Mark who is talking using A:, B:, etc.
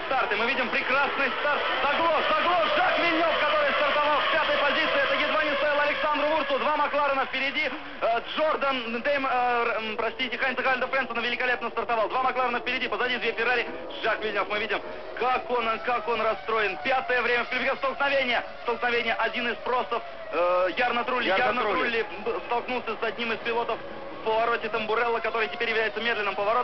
A: старт. И мы видим прекрасный старт. Заглох, Жак Вильнёв, который стартовал в 5-й позиции. Это едва не стоило Александру Вурцу. Два Макларена впереди. Джордан Дейм, Хайнца Хальда Френсона великолепно стартовал. Два Макларена впереди, позади две Феррари. Жак Вильнёв, мы видим, как он расстроен. 5-е время в столкновение. Один из простов. Ярно Трулли столкнулся с одним из пилотов в повороте Тамбурелло, который теперь является медленным поворотом.